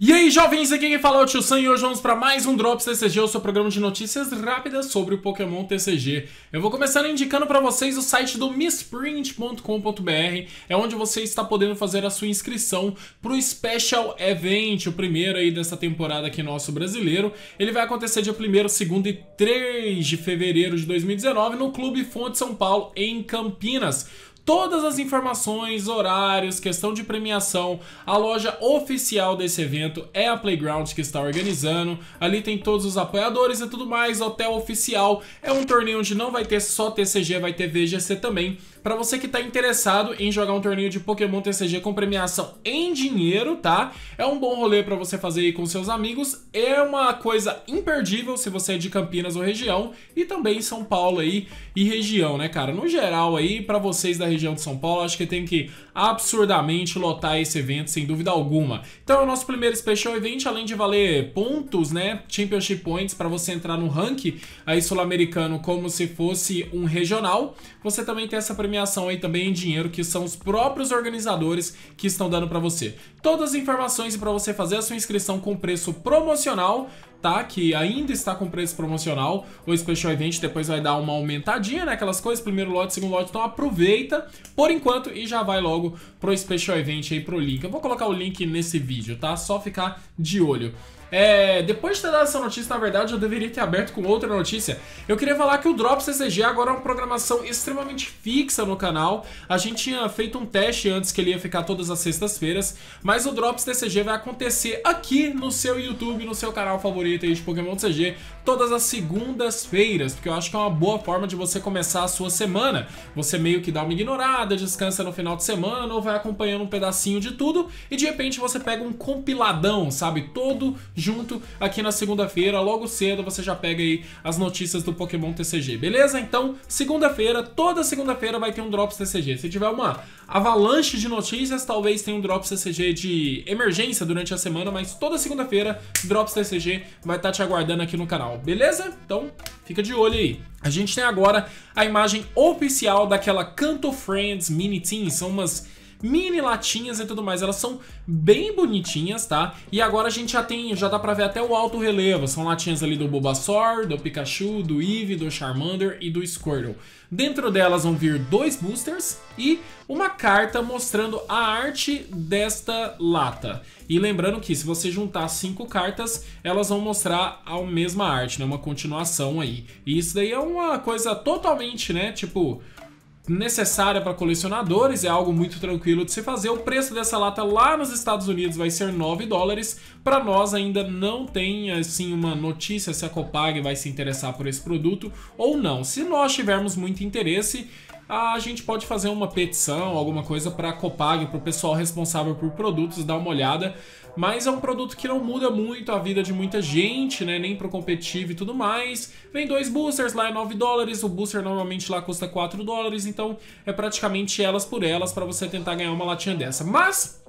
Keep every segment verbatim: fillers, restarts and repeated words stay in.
E aí, jovens, aqui quem fala é o Tio Sam e hoje vamos para mais um Drops T C G, o seu programa de notícias rápidas sobre o Pokémon T C G. Eu vou começando indicando para vocês o site do misprint ponto com ponto br, é onde você está podendo fazer a sua inscrição para o Special Event, o primeiro aí dessa temporada aqui nosso brasileiro. Ele vai acontecer dia primeiro, segundo e três de fevereiro de dois mil e dezenove no Clube Fonte São Paulo, em Campinas. Todas as informações, horários, questão de premiação, a loja oficial desse evento é a Playground que está organizando. Ali tem todos os apoiadores e tudo mais, hotel oficial. É um torneio onde não vai ter só T C G, vai ter V G C também. Para você que está interessado em jogar um torneio de Pokémon T C G com premiação em dinheiro, tá? É um bom rolê para você fazer aí com seus amigos. É uma coisa imperdível se você é de Campinas ou região. E também São Paulo aí e região, né, cara? No geral aí, para vocês da região de São Paulo, acho que tem que absurdamente lotar esse evento, sem dúvida alguma. Então é o nosso primeiro Special Event, além de valer pontos, né, Championship Points, para você entrar no ranking aí sul-americano como se fosse um regional. Você também tem essa premiação aí também em dinheiro, que são os próprios organizadores que estão dando para você. Todas as informações para você fazer a sua inscrição com preço promocional, tá? Que ainda está com preço promocional. O Special Event depois vai dar uma aumentadinha, né? Aquelas coisas, primeiro lote, segundo lote. Então aproveita por enquanto e já vai logo pro Special Event aí, pro link. Eu vou colocar o link nesse vídeo, tá? Só ficar de olho. É, depois de ter dado essa notícia, na verdade, eu deveria ter aberto com outra notícia. Eu queria falar que o Drops T C G agora é uma programação extremamente fixa no canal. A gente tinha feito um teste antes que ele ia ficar todas as sextas-feiras, mas o Drops T C G vai acontecer aqui no seu YouTube, no seu canal favorito aí de Pokémon T C G, todas as segundas-feiras, porque eu acho que é uma boa forma de você começar a sua semana. Você meio que dá uma ignorada, descansa no final de semana ou vai acompanhando um pedacinho de tudo e de repente você pega um compiladão, sabe, todo junto aqui na segunda-feira, logo cedo você já pega aí as notícias do Pokémon T C G, beleza? Então, segunda-feira, toda segunda-feira vai ter um Drops T C G. Se tiver uma avalanche de notícias, talvez tenha um Drops T C G de emergência durante a semana, mas toda segunda-feira, Drops T C G vai estar te aguardando aqui no canal, beleza? Então, fica de olho aí. A gente tem agora a imagem oficial daquela Kanto Friends Mini Team, são umas mini latinhas e tudo mais, elas são bem bonitinhas, tá? E agora a gente já tem, já dá pra ver até o alto relevo, são latinhas ali do Bulbasaur, do Pikachu, do Eevee, do Charmander e do Squirtle. Dentro delas vão vir dois boosters e uma carta mostrando a arte desta lata. E lembrando que se você juntar cinco cartas, elas vão mostrar a mesma arte, né? Uma continuação aí. E isso daí é uma coisa totalmente, né, tipo, necessária para colecionadores, é algo muito tranquilo de se fazer. O preço dessa lata lá nos Estados Unidos vai ser nove dólares. Para nós ainda não tem assim uma notícia se a Copag vai se interessar por esse produto ou não. Se nós tivermos muito interesse, a gente pode fazer uma petição, alguma coisa para a Copag, para o pessoal responsável por produtos, dar uma olhada. Mas é um produto que não muda muito a vida de muita gente, né? Nem pro competitivo e tudo mais. Vem dois boosters, lá é nove dólares. O booster normalmente lá custa quatro dólares. Então é praticamente elas por elas para você tentar ganhar uma latinha dessa. Mas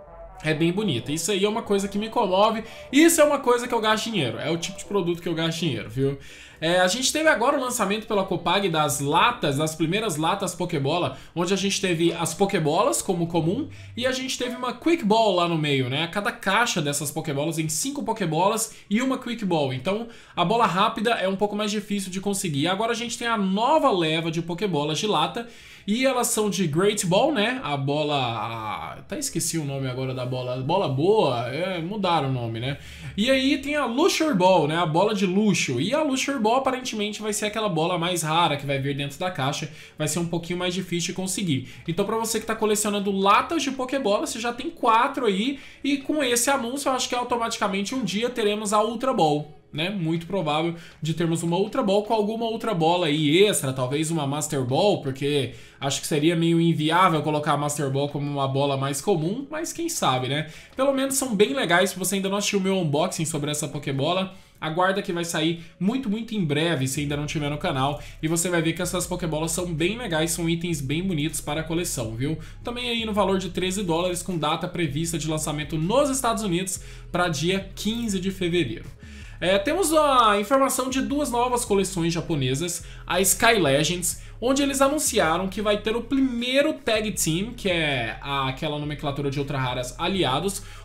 é bem bonita. Isso aí é uma coisa que me comove. Isso é uma coisa que eu gasto dinheiro. É o tipo de produto que eu gasto dinheiro, viu? É, a gente teve agora o lançamento pela Copag das latas, das primeiras latas Pokébola, onde a gente teve as Pokébolas como comum e a gente teve uma Quick Ball lá no meio, né? Cada caixa dessas Pokébolas em cinco Pokébolas e uma Quick Ball. Então a bola rápida é um pouco mais difícil de conseguir. Agora a gente tem a nova leva de Pokébolas de lata e elas são de Great Ball, né? A bola... A... Até esqueci o nome agora da bola. Bola boa, é, mudaram o nome, né? E aí tem a Luxury Ball, né? A bola de luxo. E a Luxury Ball aparentemente vai ser aquela bola mais rara que vai vir dentro da caixa. Vai ser um pouquinho mais difícil de conseguir. Então pra você que tá colecionando latas de Pokébola, você já tem quatro aí. E com esse anúncio eu acho que automaticamente um dia teremos a Ultra Ball, né? Muito provável de termos uma Ultra Ball com alguma outra bola aí extra, talvez uma Master Ball, porque acho que seria meio inviável colocar a Master Ball como uma bola mais comum, mas quem sabe, né? Pelo menos são bem legais. Se você ainda não assistiu o meu unboxing sobre essa Pokébola, aguarda que vai sair muito, muito em breve, se ainda não tiver no canal, e você vai ver que essas Pokébolas são bem legais, são itens bem bonitos para a coleção, viu? Também aí no valor de treze dólares, com data prevista de lançamento nos Estados Unidos para dia quinze de fevereiro. É, temos a informação de duas novas coleções japonesas, a Sky Legends, onde eles anunciaram que vai ter o primeiro Tag Team, que é a, aquela nomenclatura de Ultra Raras aliados,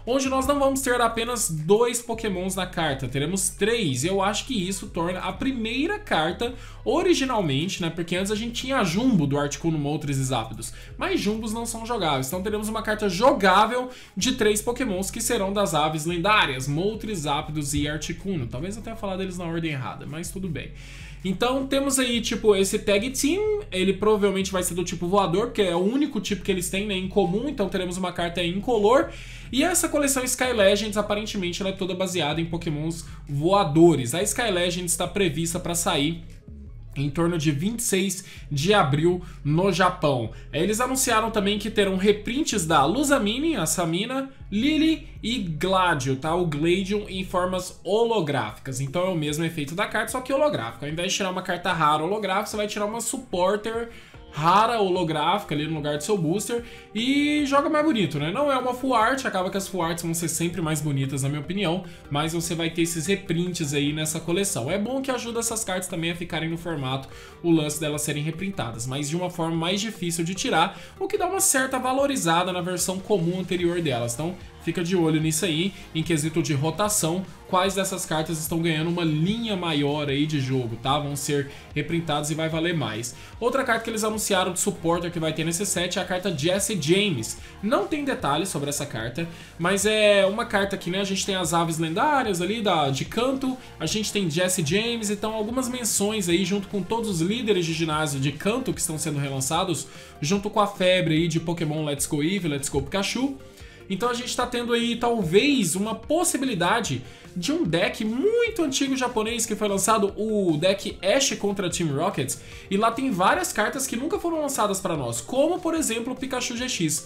onde nós não vamos ter apenas dois pokémons na carta, teremos três. Eu acho que isso torna a primeira carta originalmente, né, porque antes a gente tinha a Jumbo do Articuno, Moltres e Zapdos, mas Jumbos não são jogáveis, então teremos uma carta jogável de três pokémons que serão das aves lendárias, Moltres, Zapdos e Articuno. Talvez eu tenha falado deles na ordem errada, mas tudo bem. Então temos aí, tipo, esse Tag Team, ele provavelmente vai ser do tipo voador, porque é o único tipo que eles têm, né, em comum, então teremos uma carta incolor. E essa coleção Sky Legends, aparentemente, ela é toda baseada em pokémons voadores. A Sky Legends está prevista para sair em torno de vinte e seis de abril no Japão. Eles anunciaram também que terão reprints da Lusamine, a Samina, Lily e Gladio, tá? O Gladium em formas holográficas. Então é o mesmo efeito da carta, só que holográfico. Ao invés de tirar uma carta rara holográfica, você vai tirar uma Supporter rara holográfica ali no lugar do seu booster e joga mais bonito, né? Não é uma full art, acaba que as full arts vão ser sempre mais bonitas na minha opinião, mas você vai ter esses reprints aí nessa coleção. É bom que ajuda essas cartas também a ficarem no formato, o lance delas serem reprintadas, mas de uma forma mais difícil de tirar, o que dá uma certa valorizada na versão comum anterior delas. Então fica de olho nisso aí, em quesito de rotação, quais dessas cartas estão ganhando uma linha maior aí de jogo, tá? Vão ser reprintadas e vai valer mais. Outra carta que eles anunciaram de supporter que vai ter nesse set é a carta Jesse James. Não tem detalhes sobre essa carta, mas é uma carta que, né, a gente tem as aves lendárias ali da, de canto, a gente tem Jesse James, então algumas menções aí junto com todos os líderes de ginásio de canto que estão sendo relançados, junto com a febre aí de Pokémon Let's Go Eevee, Let's Go Pikachu. Então a gente está tendo aí talvez uma possibilidade de um deck muito antigo japonês que foi lançado, o deck Ash contra Team Rocket, e lá tem várias cartas que nunca foram lançadas para nós, como por exemplo o Pikachu G X.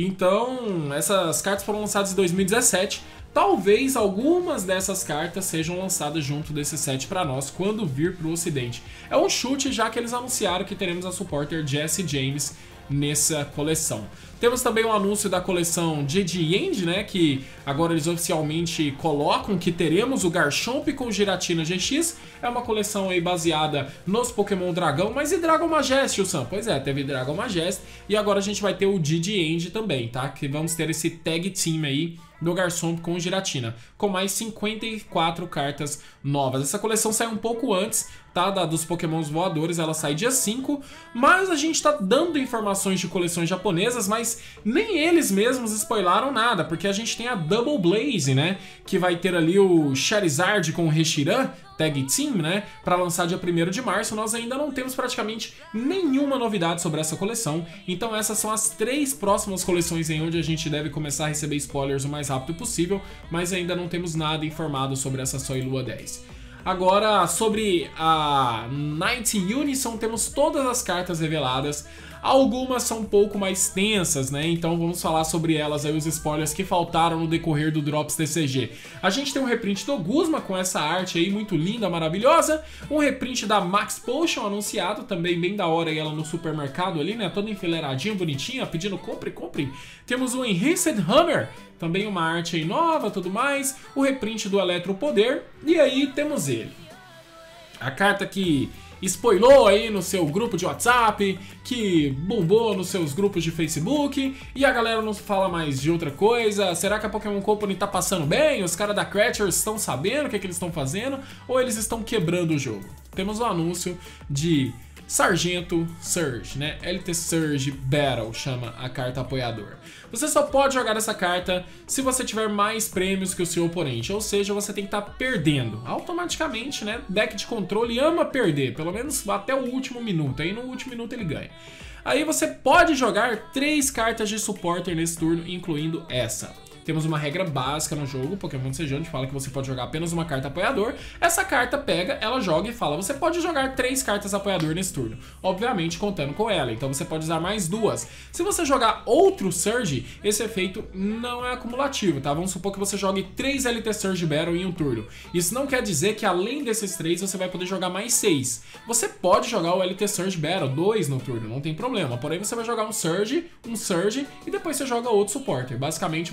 Então essas cartas foram lançadas em dois mil e dezessete, talvez algumas dessas cartas sejam lançadas junto desse set para nós quando vir para o ocidente. É um chute, já que eles anunciaram que teremos a supporter Jesse James nessa coleção. Temos também o um anúncio da coleção G G End, né, que agora eles oficialmente colocam que teremos o Garchomp com Giratina G X. É uma coleção aí baseada nos Pokémon Dragão, mas e Dragon Majest, o Sam? Pois é, teve Dragon Majest e agora a gente vai ter o G G End também, tá? Que vamos ter esse Tag Team aí do Garchomp com Giratina, com mais cinquenta e quatro cartas novas. Essa coleção sai um pouco antes, tá, da, dos Pokémons voadores, ela sai dia cinco, mas a gente tá dando informações de coleções japonesas, mas nem eles mesmos spoilaram nada, porque a gente tem a Double Blaze, né, que vai ter ali o Charizard com o Reshiram, Tag Team, né, para lançar dia primeiro de março. Nós ainda não temos praticamente nenhuma novidade sobre essa coleção, então essas são as três próximas coleções em onde a gente deve começar a receber spoilers o mais rápido possível, mas ainda não temos nada informado sobre essa Sol e Lua dez. Agora, sobre a Night Unison, temos todas as cartas reveladas. Algumas são um pouco mais tensas, né? Então vamos falar sobre elas aí, os spoilers que faltaram no decorrer do Drops T C G. A gente tem um reprint do Guzma com essa arte aí muito linda, maravilhosa. Um reprint da Max Potion anunciado, também bem da hora, aí ela no supermercado ali, né? Toda enfileiradinha, bonitinha, pedindo compre, compre. Temos o Enhanced Hammer, também uma arte aí nova, tudo mais. O reprint do Eletro Poder. E aí temos ele. A carta que spoilou aí no seu grupo de WhatsApp, que bombou nos seus grupos de Facebook, e a galera não fala mais de outra coisa. Será que a Pokémon Company tá passando bem? Os caras da Cratchers estão sabendo o que, é que eles estão fazendo? Ou eles estão quebrando o jogo? Temos o anúncio de Sargento Surge, né? L T Surge Battle chama a carta apoiador. Você só pode jogar essa carta se você tiver mais prêmios que o seu oponente, ou seja, você tem que estar perdendo. Automaticamente, né? Deck de controle ama perder, pelo menos até o último minuto, aí no último minuto ele ganha. Aí você pode jogar três cartas de supporter nesse turno, incluindo essa. Temos uma regra básica no jogo, Pokémon T C G, onde fala que você pode jogar apenas uma carta apoiador. Essa carta pega, ela joga e fala, você pode jogar três cartas apoiador nesse turno. Obviamente contando com ela, então você pode usar mais duas. Se você jogar outro Surge, esse efeito não é acumulativo, tá? Vamos supor que você jogue três L T Surge Battle em um turno. Isso não quer dizer que além desses três você vai poder jogar mais seis. Você pode jogar o L T Surge Battle, dois no turno, não tem problema. Porém você vai jogar um Surge, um Surge e depois você joga outro Supporter. Basicamente você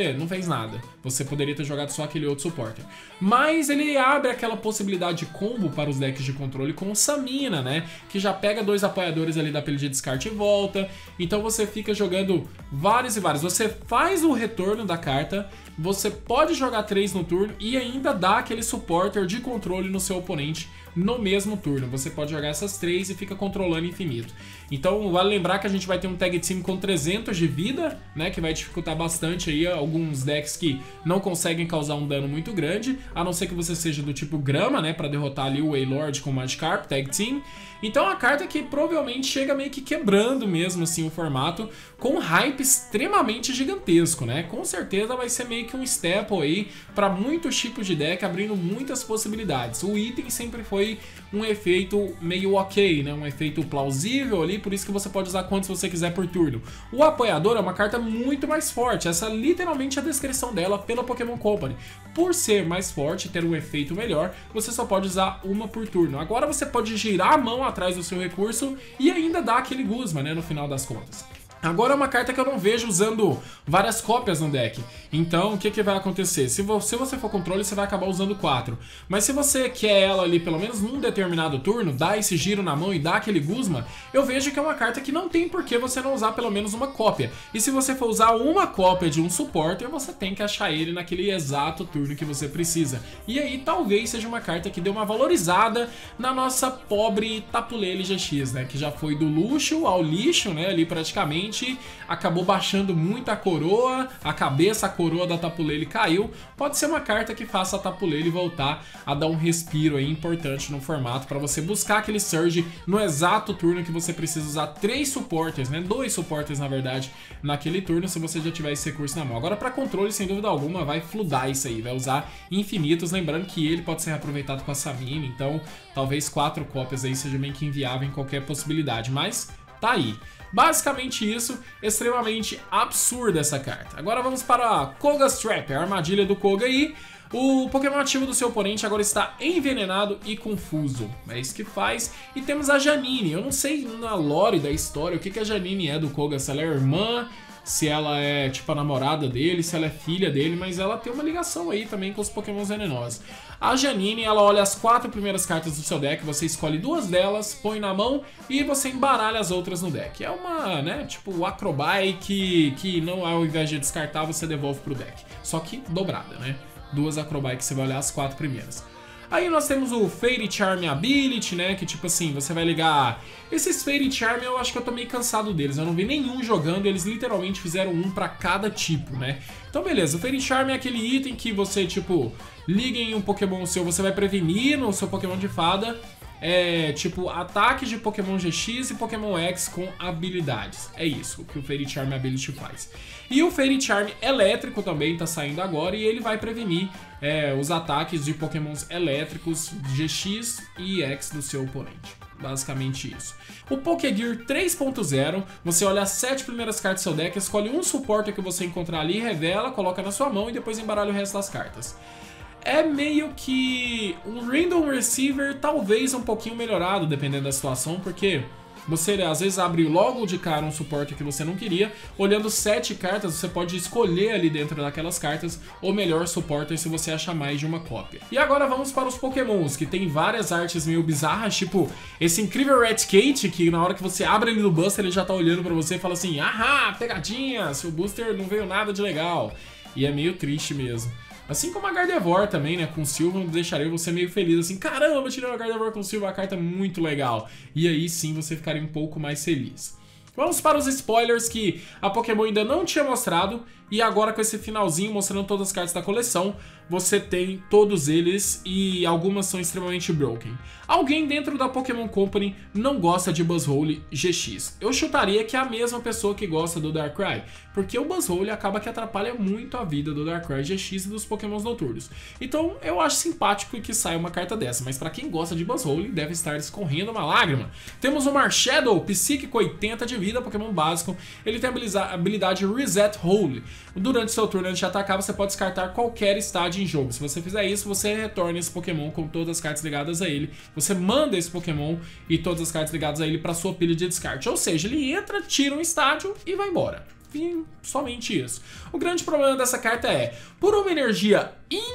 você não fez nada. Você poderia ter jogado só aquele outro supporter. Mas ele abre aquela possibilidade de combo para os decks de controle com o Samina, né? Que já pega dois apoiadores ali da pilha de descarte e volta. Então você fica jogando vários e vários. Você faz o retorno da carta, você pode jogar três no turno e ainda dá aquele supporter de controle no seu oponente no mesmo turno. Você pode jogar essas três e fica controlando infinito. Então vale lembrar que a gente vai ter um tag team com trezentos de vida, né, que vai dificultar bastante aí alguns decks que não conseguem causar um dano muito grande, a não ser que você seja do tipo grama, né, para derrotar ali o Wailord com o Magikarp, tag team. Então é uma carta que provavelmente chega meio que quebrando mesmo assim o formato, com um hype extremamente gigantesco, né? Com certeza vai ser meio que um staple aí para muitos tipos de deck, abrindo muitas possibilidades. O item sempre foi um efeito meio ok, né? Um efeito plausível ali, por isso que você pode usar quantos você quiser por turno. O apoiador é uma carta muito mais forte, essa é literalmente a descrição dela pela Pokémon Company. Por ser mais forte, ter um efeito melhor, você só pode usar uma por turno. Agora você pode girar a mão atrás do seu recurso e ainda dar aquele Guzma, né, no final das contas. Agora é uma carta que eu não vejo usando várias cópias no deck. Então, o que, que vai acontecer? Se você, se você for controle, você vai acabar usando quatro. Mas se você quer ela ali, pelo menos num determinado turno, dar esse giro na mão e dar aquele Guzma, eu vejo que é uma carta que não tem por que você não usar pelo menos uma cópia. E se você for usar uma cópia de um supporter, você tem que achar ele naquele exato turno que você precisa. E aí, talvez seja uma carta que dê uma valorizada na nossa pobre Tapu Lele G X, né? Que já foi do luxo ao lixo, né? Ali praticamente. Acabou baixando muito a coroa, a cabeça, a coroa da Tapu Lele caiu. Pode ser uma carta que faça a Tapu Lele voltar a dar um respiro aí importante no formato para você buscar aquele surge no exato turno que você precisa usar três supporters, né? Dois supporters na verdade naquele turno, se você já tiver esse recurso na mão. Agora para controle, sem dúvida alguma, vai fludar isso aí, vai usar infinitos, lembrando que ele pode ser aproveitado com a Samina, então talvez quatro cópias aí seja meio que inviável em qualquer possibilidade, mas tá aí. Basicamente isso, extremamente absurda essa carta. Agora vamos para a Koga's Trap, a armadilha do Koga aí. O Pokémon ativo do seu oponente agora está envenenado e confuso. É isso que faz. E temos a Janine. Eu não sei na lore da história o que, que a Janine é do Koga, se ela é irmã, se ela é tipo a namorada dele, se ela é filha dele, mas ela tem uma ligação aí também com os Pokémons venenosos. A Janine, ela olha as quatro primeiras cartas do seu deck, você escolhe duas delas, põe na mão e você embaralha as outras no deck. É uma, né, tipo o Acrobike que não, ao invés de descartar, você devolve pro deck. Só que dobrada, né? Duas Acrobike, você vai olhar as quatro primeiras. Aí nós temos o Fairy Charm Ability, né, que tipo assim, você vai ligar... Esses Fairy Charm eu acho que eu tô meio cansado deles, eu não vi nenhum jogando, eles literalmente fizeram um pra cada tipo, né. Então beleza, o Fairy Charm é aquele item que você, tipo, liga em um Pokémon seu, você vai prevenir no seu Pokémon de fada, é, tipo, ataques de Pokémon G X e Pokémon X com habilidades. É isso que o Fairy Charm Ability faz. E o Fairy Charm elétrico também tá saindo agora e ele vai prevenir é, os ataques de Pokémons elétricos G X e X do seu oponente. Basicamente isso. O Pokégear três ponto zero, você olha as sete primeiras cartas do seu deck, escolhe um supporter que você encontrar ali, revela, coloca na sua mão e depois embaralha o resto das cartas. É meio que um Random Receiver, talvez um pouquinho melhorado, dependendo da situação, porque você às vezes abre logo de cara um suporte que você não queria. Olhando sete cartas, você pode escolher ali dentro daquelas cartas o melhor suporte se você achar mais de uma cópia. E agora vamos para os Pokémons, que tem várias artes meio bizarras, tipo esse incrível Raticate, que na hora que você abre ele no Buster, ele já tá olhando pra você e fala assim: ahá, pegadinha, seu Booster não veio nada de legal. E é meio triste mesmo. Assim como a Gardevoir também, né, com Silva, deixaria você meio feliz, assim, caramba, tirei uma Gardevoir com Silva, a carta é muito legal. E aí sim você ficaria um pouco mais feliz. Vamos para os spoilers que a Pokémon ainda não tinha mostrado, e agora com esse finalzinho mostrando todas as cartas da coleção, você tem todos eles e algumas são extremamente broken. Alguém dentro da Pokémon Company não gosta de Buzzwole G X. Eu chutaria que é a mesma pessoa que gosta do Darkrai, porque o Buzzwole acaba que atrapalha muito a vida do Darkrai G X e dos Pokémons noturnos. Então eu acho simpático que saia uma carta dessa, mas para quem gosta de Buzzwole deve estar escorrendo uma lágrima. Temos o Marshadow, psíquico oitenta de vida, Pokémon básico. Ele tem a habilidade Reset Hole. Durante seu turno antes de atacar, você pode descartar qualquer estágio em jogo. Se você fizer isso, você retorna esse Pokémon com todas as cartas ligadas a ele. Você manda esse Pokémon e todas as cartas ligadas a ele para sua pilha de descarte. Ou seja, ele entra, tira um estágio e vai embora. e somente isso. O grande problema dessa carta é, por uma energia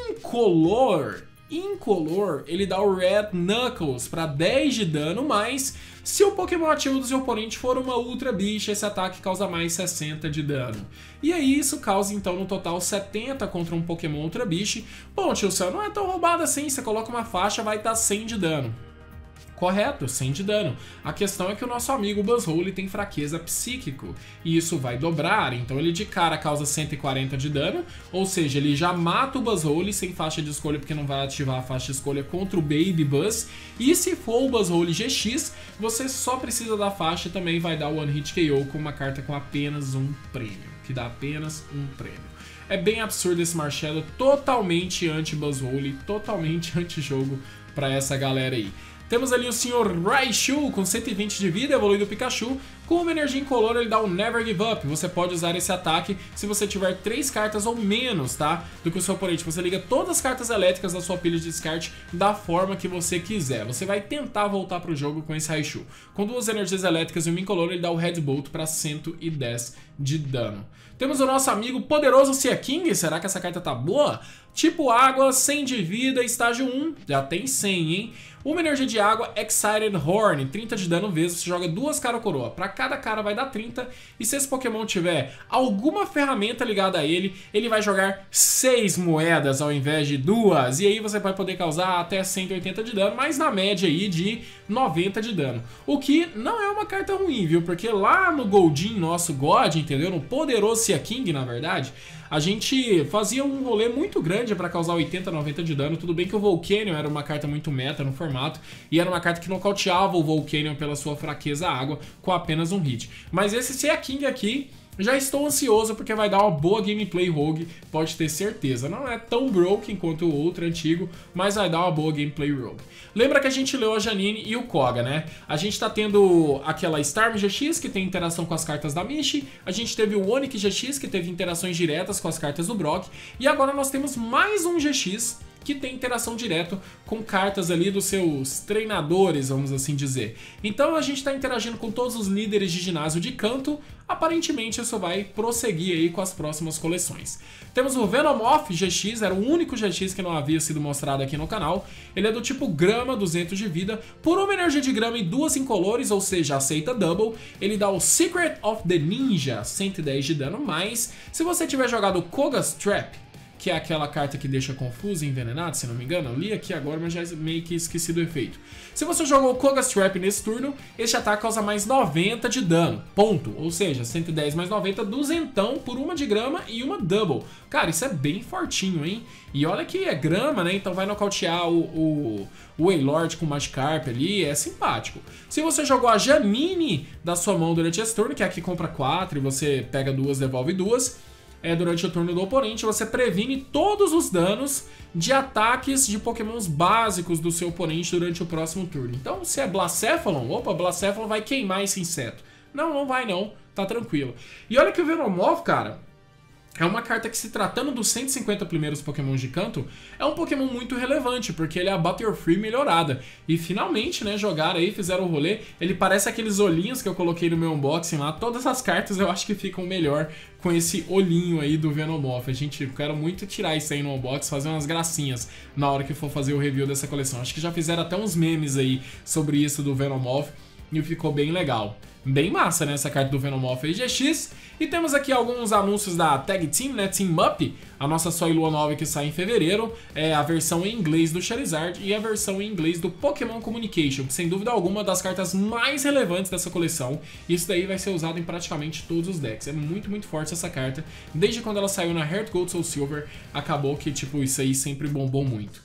incolor, incolor, ele dá o Red Knuckles para dez de dano, mas se o Pokémon ativo do seu oponente for uma Ultra Bicha, esse ataque causa mais sessenta de dano. E aí isso causa então no total setenta contra um Pokémon Ultra Bicha. Bom, tio Céu, não é tão roubado assim, você coloca uma faixa, vai dar cem de dano. Correto, cem de dano. A questão é que o nosso amigo Buzzwole tem fraqueza psíquico, e isso vai dobrar, então ele de cara causa cento e quarenta de dano, ou seja, ele já mata o Buzzwole sem faixa de escolha, porque não vai ativar a faixa de escolha contra o Baby Buzz, e se for o Buzzwole G X, você só precisa da faixa e também vai dar o One Hit K O com uma carta com apenas um prêmio, que dá apenas um prêmio. É bem absurdo esse Marshmallow, totalmente anti-Buzzwole, totalmente anti-jogo pra essa galera aí. Temos ali o senhor Raichu com cento e vinte de vida, evoluído Pikachu. Com uma energia incolor ele dá o Never Give Up. Você pode usar esse ataque se você tiver três cartas ou menos, tá? Do que o seu oponente. Você liga todas as cartas elétricas da sua pilha de descarte da forma que você quiser. Você vai tentar voltar pro jogo com esse Raichu. Com duas energias elétricas e uma incolor ele dá o Red Bolt para cento e dez de dano. Temos o nosso amigo poderoso Seaking. Será que essa carta tá boa? Tipo água, cem de vida, estágio um. Já tem cem, hein? Uma energia de água, Excited Horn, trinta de dano vezes, você joga duas cara coroa. Pra cada cara vai dar trinta, e se esse Pokémon tiver alguma ferramenta ligada a ele, ele vai jogar seis moedas ao invés de duas, e aí você vai poder causar até cento e oitenta de dano, mas na média aí de noventa de dano. O que não é uma carta ruim, viu? Porque lá no Goldin, nosso God, entendeu? No poderoso Seaking, na verdade, a gente fazia um rolê muito grande para causar oitenta, noventa de dano. Tudo bem que o Volcanion era uma carta muito meta no formato, e era uma carta que nocauteava o Volcanion pela sua fraqueza à água com apenas um hit. Mas esse Seaking aqui, já estou ansioso porque vai dar uma boa gameplay rogue, pode ter certeza. Não é tão broken quanto o outro antigo, mas vai dar uma boa gameplay rogue. Lembra que a gente leu a Janine e o Koga, né? A gente tá tendo aquela Starmie G X, que tem interação com as cartas da Mishi. A gente teve o Onix G X, que teve interações diretas com as cartas do Brock. E agora nós temos mais um G X, que tem interação direto com cartas ali dos seus treinadores, vamos assim dizer. Então a gente está interagindo com todos os líderes de ginásio de canto. Aparentemente isso vai prosseguir aí com as próximas coleções. Temos o Venomoth G X, era o único G X que não havia sido mostrado aqui no canal. Ele é do tipo grama, duzentos de vida, por uma energia de grama e duas incolores, ou seja, aceita double. Ele dá o Secret of the Ninja, cento e dez de dano, mas se você tiver jogado Koga's Trap, que é aquela carta que deixa confuso e envenenado, se não me engano. Eu li aqui agora, mas já meio que esqueci do efeito. Se você jogou o Koga's Trap nesse turno, este ataque causa mais noventa de dano, ponto. Ou seja, cento e dez mais noventa, duzentão por uma de grama e uma double. Cara, isso é bem fortinho, hein? E olha que é grama, né? Então vai nocautear o, o, o Wailord com o Magikarp ali, é simpático. Se você jogou a Janine da sua mão durante esse turno, que é aqui compra quatro e você pega duas, devolve duas... É, durante o turno do oponente, você previne todos os danos de ataques de pokémons básicos do seu oponente durante o próximo turno. Então, se é Blacephalon, opa, Blacephalon vai queimar esse inseto. Não, não vai não, tá tranquilo. E olha que o Venomoth, cara, é uma carta que, se tratando dos cento e cinquenta primeiros pokémons de canto, é um pokémon muito relevante, porque ele é a Butterfree melhorada. E finalmente, né, jogaram aí, fizeram o rolê. Ele parece aqueles olhinhos que eu coloquei no meu unboxing lá. Todas as cartas eu acho que ficam melhor com esse olhinho aí do Venomoth. A gente, quero muito tirar isso aí no unboxing, fazer umas gracinhas na hora que for fazer o review dessa coleção. Acho que já fizeram até uns memes aí sobre isso do Venomoth e ficou bem legal. Bem massa, né, essa carta do Venomoth aí G X. E temos aqui alguns anúncios da Tag Team, né, Team Up, a nossa Soy Lua nova que sai em fevereiro, é a versão em inglês do Charizard e a versão em inglês do Pokémon Communication, que sem dúvida alguma é uma das cartas mais relevantes dessa coleção. Isso daí vai ser usado em praticamente todos os decks, é muito, muito forte essa carta. Desde quando ela saiu na Heart Gold Soul Silver, acabou que, tipo, isso aí sempre bombou muito.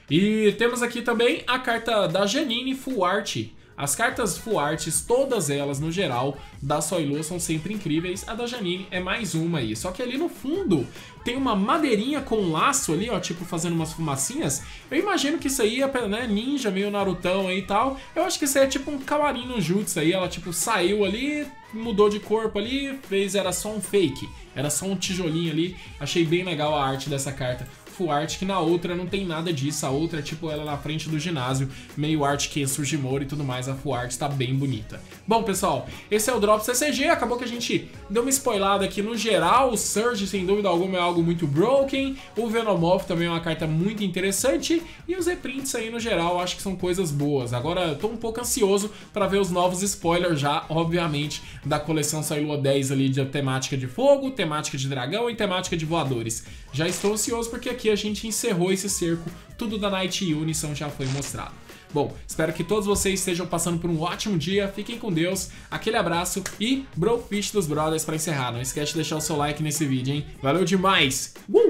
E temos aqui também a carta da Janine Full Art. As cartas Full Arts, todas elas no geral, da Soy Lua são sempre incríveis. A da Janine é mais uma aí. Só que ali no fundo tem uma madeirinha com laço ali, ó, tipo fazendo umas fumacinhas. Eu imagino que isso aí é, né, ninja, meio Narutão aí e tal. Eu acho que isso aí é tipo um Kawarin no Jutsu aí. Ela tipo saiu ali, mudou de corpo ali, fez, era só um fake. Era só um tijolinho ali. Achei bem legal a arte dessa carta. full art, que na outra não tem nada disso. A outra é tipo ela na frente do ginásio, meio art que Sujimori e tudo mais. A full art tá bem bonita. Bom, pessoal, esse é o Drops T C G. Acabou que a gente deu uma spoilada aqui no geral. O Surge, sem dúvida alguma, é algo muito broken. O Venomoth também é uma carta muito interessante. E os reprints aí no geral, acho que são coisas boas. Agora, eu tô um pouco ansioso para ver os novos spoilers já, obviamente, da coleção Sailua dez ali de temática de fogo, temática de dragão e temática de voadores. Já estou ansioso porque aqui a gente encerrou esse cerco, tudo da Night Unison já foi mostrado. Bom, espero que todos vocês estejam passando por um ótimo dia, fiquem com Deus, aquele abraço e Brofish dos Brothers para encerrar. Não esquece de deixar o seu like nesse vídeo, hein? Valeu demais! Uh!